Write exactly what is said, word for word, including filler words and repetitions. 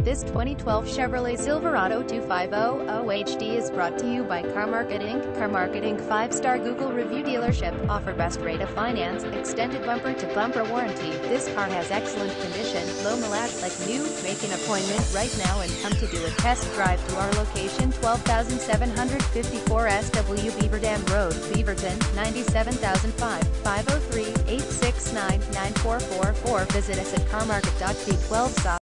This twenty twelve Chevrolet Silverado twenty-five hundred H D is brought to you by Carmarket Incorporated. Carmarket Incorporated five-star Google review dealership, offer best rate of finance, extended bumper-to-bumper warranty. This car has excellent condition, low mileage like new. Make an appointment right now and come to do a test drive to our location, twelve thousand seven hundred fifty-four S W Beaverdam Road, Beaverton, ninety-seven thousand five, five oh three, eight six nine, nine four four four. Visit us at carmarket dot b twelve.